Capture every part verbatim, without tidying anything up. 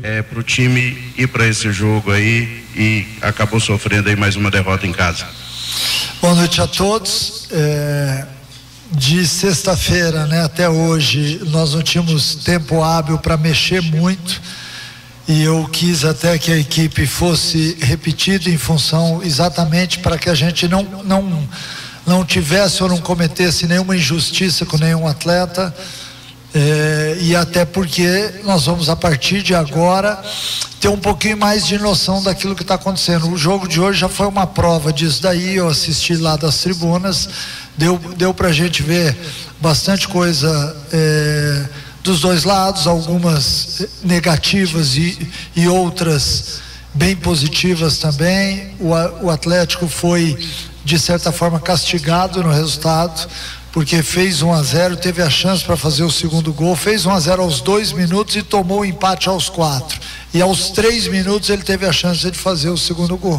é, para o time ir para esse jogo aí e acabou sofrendo aí mais uma derrota em casa? Boa noite a todos. É, de sexta-feira, né, até hoje nós não tínhamos tempo hábil para mexer muito, e eu quis até que a equipe fosse repetida em função exatamente para que a gente não não não tivesse ou não cometesse nenhuma injustiça com nenhum atleta. É, e até porque nós vamos, a partir de agora, ter um pouquinho mais de noção daquilo que está acontecendo. O jogo de hoje já foi uma prova disso daí. Eu assisti lá das tribunas, deu, deu para a gente ver bastante coisa é, dos dois lados, algumas negativas e, e outras bem positivas também. O, o Atlético foi, de certa forma, castigado no resultado, porque fez um a zero, teve a chance para fazer o segundo gol, fez um a zero aos dois minutos e tomou o empate aos quatro. E aos três minutos ele teve a chance de fazer o segundo gol.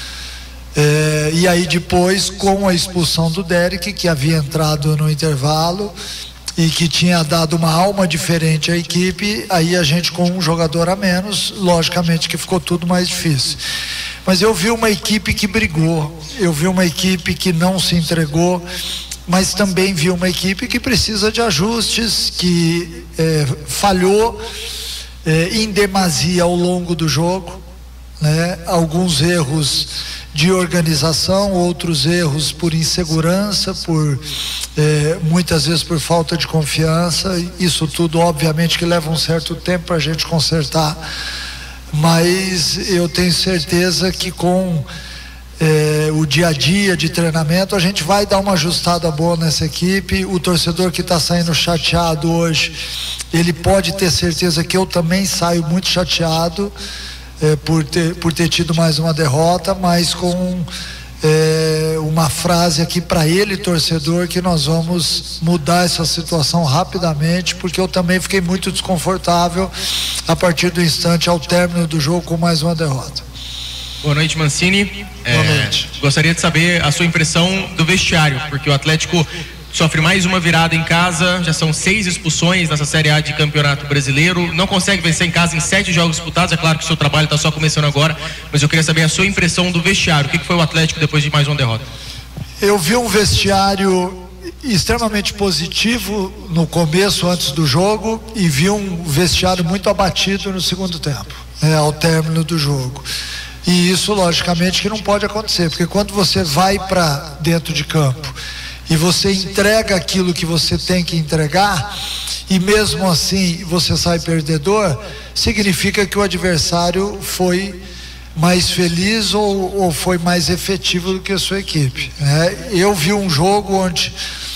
É, e aí depois, com a expulsão do Derek, que havia entrado no intervalo e que tinha dado uma alma diferente à equipe, aí a gente, com um jogador a menos, logicamente que ficou tudo mais difícil. Mas eu vi uma equipe que brigou, eu vi uma equipe que não se entregou, mas também vi uma equipe que precisa de ajustes, que é, falhou é, em demasia ao longo do jogo, né? Alguns erros de organização, outros erros por insegurança, por é, muitas vezes por falta de confiança. Isso tudo obviamente que leva um certo tempo para a gente consertar, mas eu tenho certeza que com É, o dia a dia de treinamento a gente vai dar uma ajustada boa nessa equipe. O torcedor que está saindo chateado hoje, ele pode ter certeza que eu também saio muito chateado é, por, ter, por ter tido mais uma derrota, mas com é, uma frase aqui para ele, torcedor, que nós vamos mudar essa situação rapidamente, porque eu também fiquei muito desconfortável a partir do instante ao término do jogo com mais uma derrota. Boa noite, Mancini. Boa noite. É, gostaria de saber a sua impressão do vestiário, porque o Atlético sofre mais uma virada em casa, já são seis expulsões nessa Série A de Campeonato Brasileiro, não consegue vencer em casa em sete jogos disputados. É claro que o seu trabalho está só começando agora, mas eu queria saber a sua impressão do vestiário. O que foi o Atlético depois de mais uma derrota? Eu vi um vestiário extremamente positivo no começo, antes do jogo, e vi um vestiário muito abatido no segundo tempo, é, ao término do jogo. E isso logicamente que não pode acontecer, porque quando você vai para dentro de campo e você entrega aquilo que você tem que entregar, e mesmo assim você sai perdedor, significa que o adversário foi mais feliz ou, ou foi mais efetivo do que a sua equipe, né? Eu vi um jogo onde,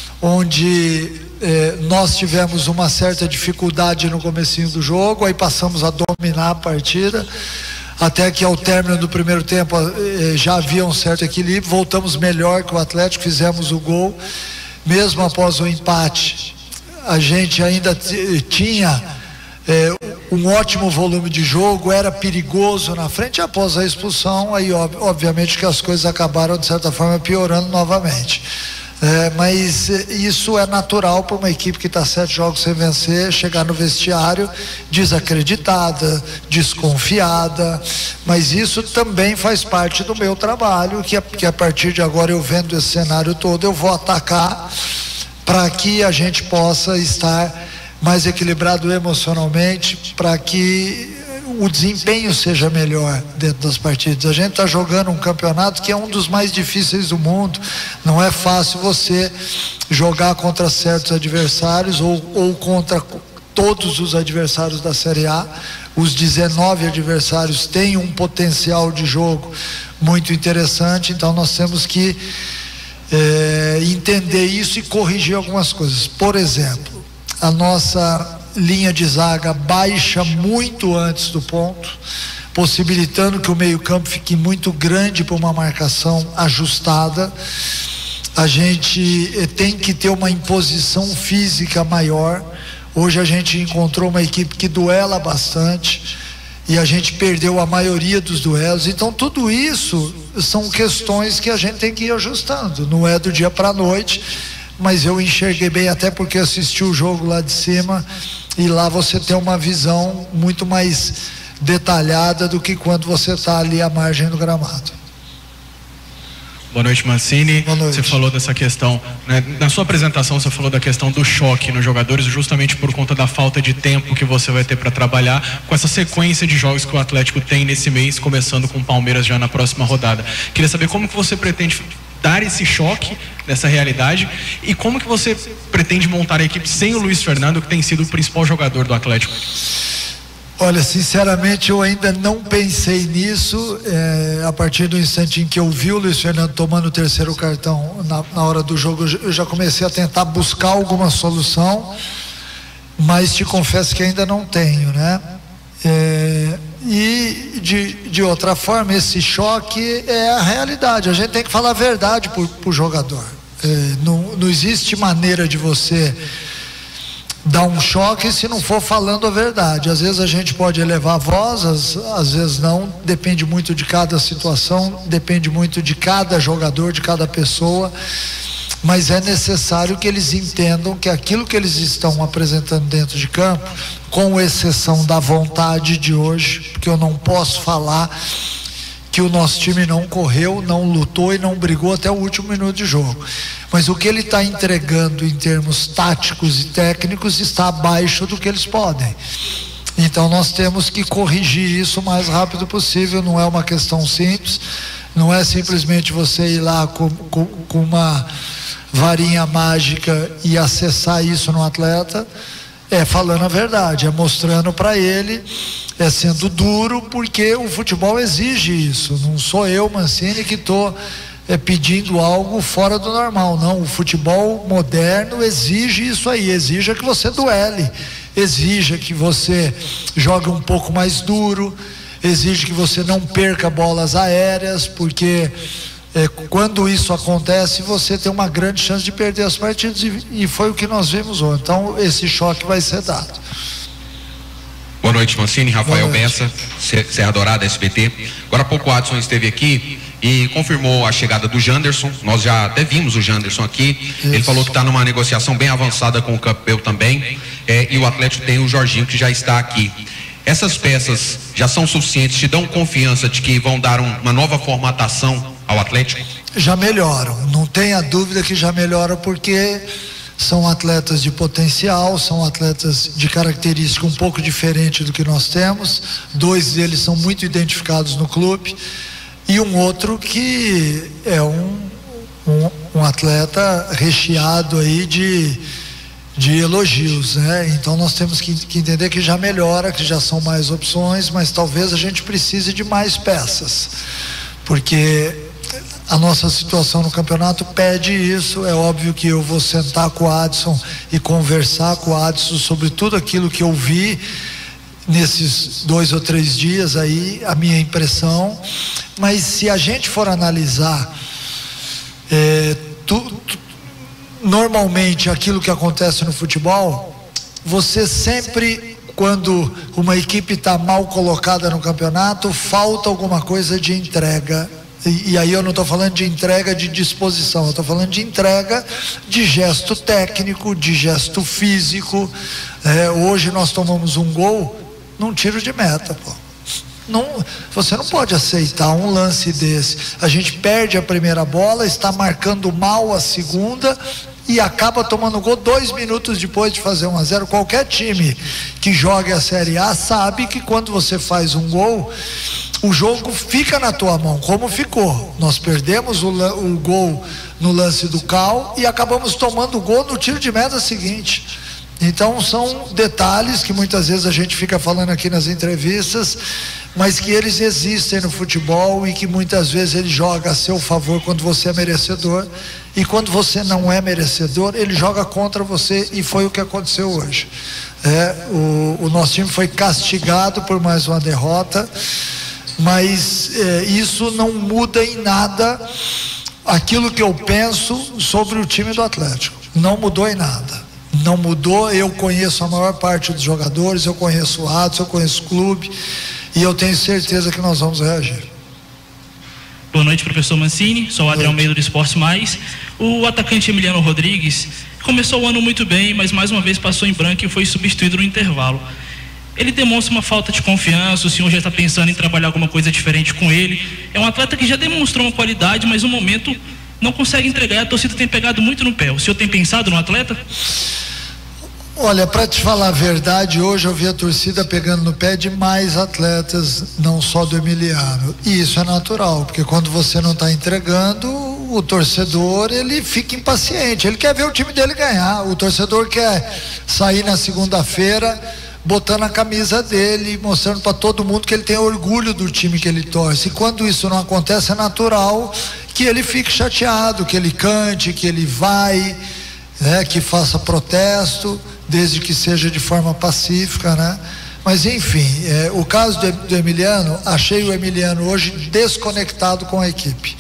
onde eh, nós tivemos uma certa dificuldade no comecinho do jogo, aí passamos a dominar a partida, até que ao término do primeiro tempo eh, já havia um certo equilíbrio, voltamos melhor que o Atlético, fizemos o gol, mesmo após o empate, a gente ainda t- tinha eh, um ótimo volume de jogo, era perigoso na frente. Após a expulsão, aí ob- obviamente que as coisas acabaram de certa forma piorando novamente. É, mas isso é natural para uma equipe que está sete jogos sem vencer, chegar no vestiário desacreditada, desconfiada, mas isso também faz parte do meu trabalho, que, que a partir de agora, eu vendo esse cenário todo, eu vou atacar para que a gente possa estar mais equilibrado emocionalmente, para que o desempenho seja melhor dentro das partidas. A gente está jogando um campeonato que é um dos mais difíceis do mundo. Não é fácil você jogar contra certos adversários ou, ou contra todos os adversários da Série A. Os dezenove adversários têm um potencial de jogo muito interessante, então nós temos que é, entender isso e corrigir algumas coisas. Por exemplo, a nossa linha de zaga baixa muito antes do ponto, possibilitando que o meio-campo fique muito grande para uma marcação ajustada. A gente eh, tem que ter uma imposição física maior. Hoje a gente encontrou uma equipe que duela bastante e a gente perdeu a maioria dos duelos. Então tudo isso são questões que a gente tem que ir ajustando, não é do dia para a noite, mas eu enxerguei bem, até porque assisti o jogo lá de cima, e lá você tem uma visão muito mais detalhada do que quando você está ali à margem do gramado. Boa noite, Mancini. Boa noite. Você falou dessa questão, né? Na sua apresentação você falou da questão do choque nos jogadores, justamente por conta da falta de tempo que você vai ter para trabalhar com essa sequência de jogos que o Atlético tem nesse mês, começando com o Palmeiras já na próxima rodada. Queria saber como que você pretende dar esse choque dessa realidade e como que você pretende montar a equipe sem o Luiz Fernando, que tem sido o principal jogador do Atlético. Olha, sinceramente eu ainda não pensei nisso, é, a partir do instante em que eu vi o Luiz Fernando tomando o terceiro cartão na, na hora do jogo, eu já comecei a tentar buscar alguma solução, mas te confesso que ainda não tenho, né? É, e de, de outra forma, esse choque é a realidade, a gente tem que falar a verdade pro, pro jogador, é, não, não existe maneira de você dá um choque se não for falando a verdade. Às vezes a gente pode elevar a voz, às, às vezes não, depende muito de cada situação, depende muito de cada jogador, de cada pessoa, mas é necessário que eles entendam que aquilo que eles estão apresentando dentro de campo, com exceção da vontade de hoje, porque eu não posso falar que o nosso time não correu, não lutou e não brigou até o último minuto de jogo, mas o que ele está entregando em termos táticos e técnicos está abaixo do que eles podem. Então nós temos que corrigir isso o mais rápido possível. Não é uma questão simples, não é simplesmente você ir lá com, com, com uma varinha mágica e acessar isso no atleta. É falando a verdade, é mostrando para ele, é sendo duro, porque o futebol exige isso. Não sou eu, Mancini, que estou é, pedindo algo fora do normal, não. O futebol moderno exige isso aí, exige que você duele, exige que você jogue um pouco mais duro, exige que você não perca bolas aéreas, porque é, quando isso acontece, você tem uma grande chance de perder as partidas, e, e foi o que nós vimos hoje. Então esse choque vai ser dado. Boa noite, Mancini. Rafael Bessa, Serra Dourada, S B T. Agora há pouco o Adson esteve aqui e confirmou a chegada do Janderson. Nós já até vimos o Janderson aqui. Isso. Ele falou que está numa negociação bem avançada com o Campbell também, é, e o Atlético tem o Jorginho, que já está aqui. Essas peças já são suficientes, te dão confiança de que vão dar um, uma nova formatação ao Atlético? Já melhoram, não tenha dúvida que já melhoram, porque são atletas de potencial, são atletas de característica um pouco diferente do que nós temos. Dois deles são muito identificados no clube e um outro que é um, um, um atleta recheado aí de, de elogios, né? Então nós temos que, que entender que já melhora, que já são mais opções, mas talvez a gente precise de mais peças, porque a nossa situação no campeonato pede isso. É óbvio que eu vou sentar com o Adson e conversar com o Adson sobre tudo aquilo que eu vi nesses dois ou três dias aí, a minha impressão. Mas se a gente for analisar é, tu, tu, normalmente aquilo que acontece no futebol, você sempre, quando uma equipe está mal colocada no campeonato, falta alguma coisa de entrega. E, e aí eu não estou falando de entrega de disposição, eu estou falando de entrega de gesto técnico, de gesto físico. É, hoje nós tomamos um gol num tiro de meta, pô. Não, você não pode aceitar um lance desse. A gente perde a primeira bola, está marcando mal a segunda e acaba tomando gol dois minutos depois de fazer um a zero. Qualquer time que jogue a Série A sabe que quando você faz um gol, o jogo fica na tua mão, como ficou. Nós perdemos o, o gol no lance do Cal e acabamos tomando o gol no tiro de meta seguinte. Então são detalhes que muitas vezes a gente fica falando aqui nas entrevistas, mas que eles existem no futebol e que muitas vezes ele joga a seu favor quando você é merecedor, e quando você não é merecedor, ele joga contra você, e foi o que aconteceu hoje. É, o, o nosso time foi castigado por mais uma derrota, mas é, isso não muda em nada aquilo que eu penso sobre o time do Atlético. Não mudou em nada. Não mudou. Eu conheço a maior parte dos jogadores, eu conheço o Adson, eu conheço o clube, e eu tenho certeza que nós vamos reagir. Boa noite, professor Mancini. Sou o Adriano Almeida do Esporte Mais. O atacante Emiliano Rodrigues começou o ano muito bem, mas mais uma vez passou em branco e foi substituído no intervalo. ele demonstra uma falta de confiança, o senhor já está pensando em trabalhar alguma coisa diferente com ele? É um atleta que já demonstrou uma qualidade, mas no momento não consegue entregar, a torcida tem pegado muito no pé. O senhor tem pensado no atleta? Olha, para te falar a verdade, hoje eu vi a torcida pegando no pé de mais atletas, não só do Emiliano. E isso é natural, porque quando você não está entregando, o torcedor, ele fica impaciente, ele quer ver o time dele ganhar. O torcedor quer sair na segunda-feira botando a camisa dele, mostrando para todo mundo que ele tem orgulho do time que ele torce. E quando isso não acontece, é natural que ele fique chateado, que ele cante, que ele vai, né, que faça protesto, desde que seja de forma pacífica, né? Mas enfim, é, o caso do, do Emiliano, achei o Emiliano hoje desconectado com a equipe.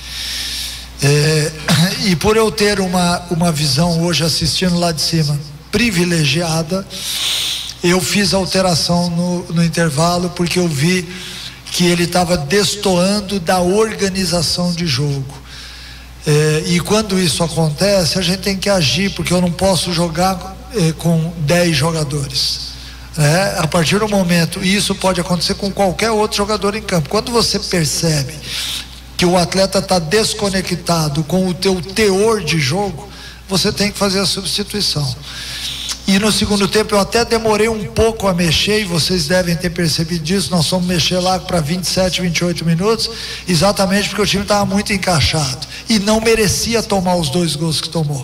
É, e por eu ter uma, uma visão hoje assistindo lá de cima privilegiada, eu fiz alteração no, no intervalo, porque eu vi que ele estava destoando da organização de jogo. É, e quando isso acontece, a gente tem que agir, porque eu não posso jogar é, com dez jogadores. É, a partir do momento, e isso pode acontecer com qualquer outro jogador em campo. Quando você percebe que o atleta está desconectado com o teu teor de jogo, você tem que fazer a substituição. E no segundo tempo eu até demorei um pouco a mexer, e vocês devem ter percebido isso. Nós fomos mexer lá para vinte e sete, vinte e oito minutos, exatamente porque o time estava muito encaixado e não merecia tomar os dois gols que tomou,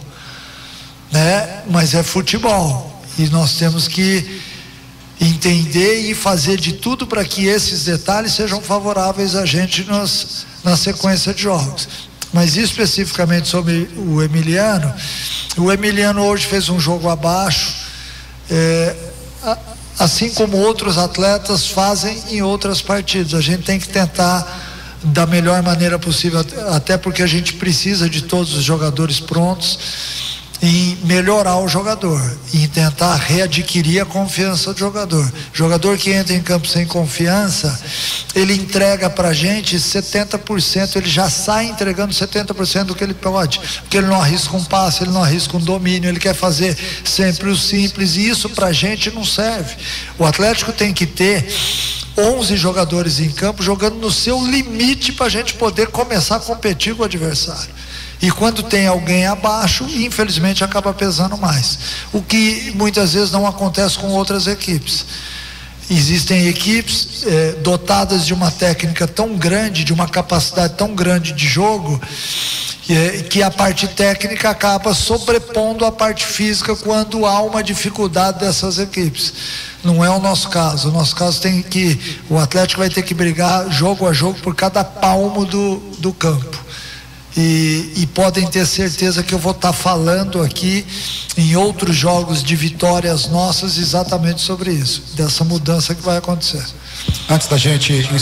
né? Mas é futebol e nós temos que entender e fazer de tudo para que esses detalhes sejam favoráveis a gente nos, na sequência de jogos. Mas especificamente sobre o Emiliano, o Emiliano hoje fez um jogo abaixo, é, assim como outros atletas fazem em outras partidas. A gente tem que tentar da melhor maneira possível, até porque a gente precisa de todos os jogadores prontos, em melhorar o jogador, em tentar readquirir a confiança do jogador. Jogador que entra em campo sem confiança, ele entrega pra gente setenta por cento, ele já sai entregando setenta por cento do que ele pode, porque ele não arrisca um passe, ele não arrisca um domínio, ele quer fazer sempre o simples, e isso pra gente não serve. O Atlético tem que ter onze jogadores em campo jogando no seu limite pra gente poder começar a competir com o adversário. E quando tem alguém abaixo, infelizmente acaba pesando mais, o que muitas vezes não acontece com outras equipes. Existem equipes eh, dotadas de uma técnica tão grande, de uma capacidade tão grande de jogo, que, eh, que a parte técnica acaba sobrepondo a parte física quando há uma dificuldade dessas equipes. Não é o nosso caso. O nosso caso tem que, o Atlético vai ter que brigar jogo a jogo por cada palmo do, do campo. E, e podem ter certeza que eu vou estar falando aqui em outros jogos de vitórias nossas exatamente sobre isso, dessa mudança que vai acontecer. Antes da gente